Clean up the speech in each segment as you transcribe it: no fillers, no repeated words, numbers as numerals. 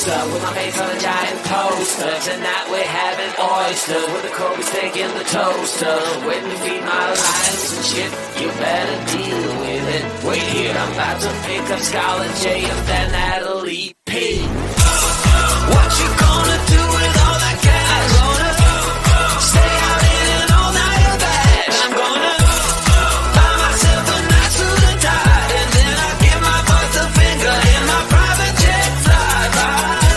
closer with my face on a giant poster. Tonight we're having oysters with the Kobe steak in the toaster. Waiting to feed my lions and shit, you better deal with it. Wait here, I'm about to pick up Scarlett J and then Natalie P. What you gonna do with all that cash? Gonna stay out in an all-nighter bag. I'm gonna buy myself a nice suit and tie, and then I'll give my boss a finger in my private jet flyby.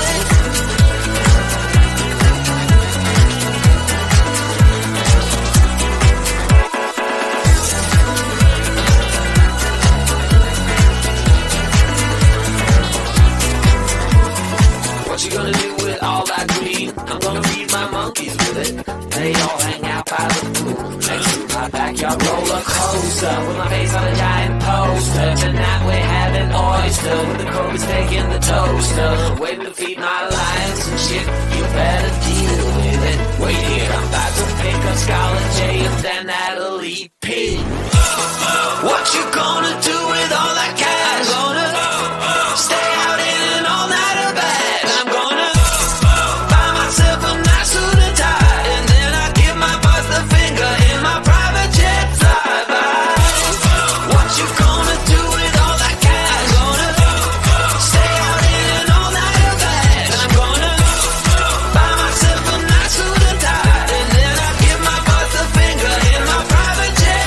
What you gonna do with all that green? I'm gonna feed my monkeys with it. They all hang out by the pool next to my backyard roller coaster with my face on a giant poster. Tonight we're having oyster with the Kobe steak in the toaster. Waiting to feed my lions and shit, you better deal with it. Wait here, I'm about to pick up Scarlett J and then Natalie P. What you gonna do with all that cash? Gonna stay out in an all-nighter bag. I'm gonna buy myself a nice suit and tie, and then I give my boss the finger in my private jet flyby. What you gonna do with all that cash? Gonna stay out in an all-nighter bag. I'm gonna buy myself a nice suit and tie, and then I give my boss the finger in my private jet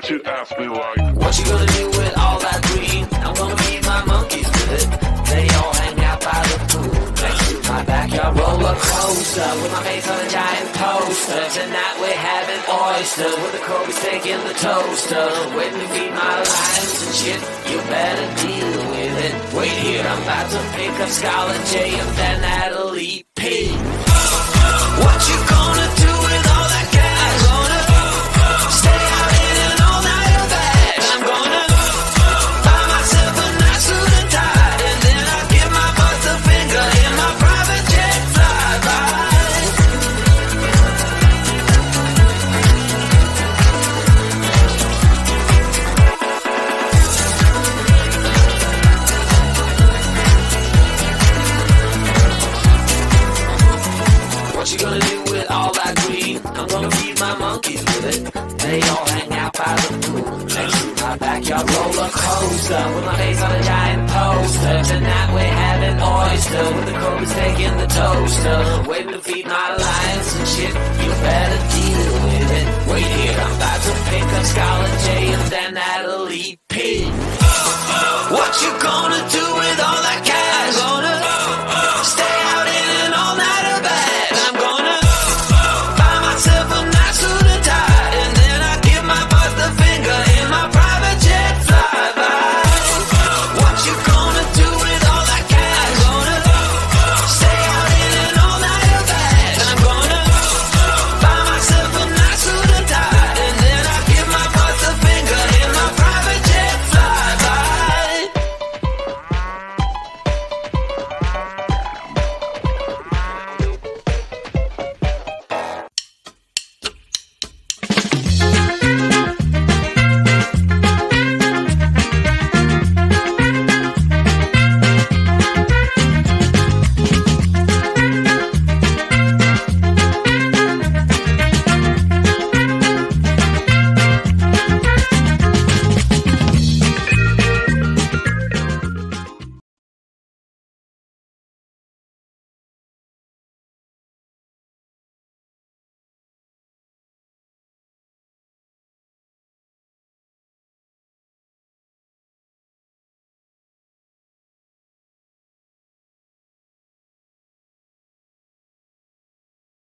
to ask me like, what you gonna do with all that green? I'm gonna feed my monkeys with it. They all hang out by the pool next to my backyard roller coaster with my face on a giant poster. Tonight we're having oyster with the Kobe's taking the toaster. Waiting to feed my lions and shit. You better deal with it. Wait here, I'm about to pick up Scarlett J and then Natalie P. What you gonna do with all that cash? Gonna stay out in an all-nighter bag. I'm gonna buy myself a nice suit and tie, and then I'll give my boss the finger in my private jet flyby. What you gonna do with all that green? I'm gonna feed my monkeys with it. They all hang out by the pool next to my backyard roller coaster with my face on a giant poster. Tonight we're having oyster with the Kobe's taking the toaster. Waiting to feed my lions and shit. You better deal with it. Wait here, I'm about to pick up Scarlett J and then Natalie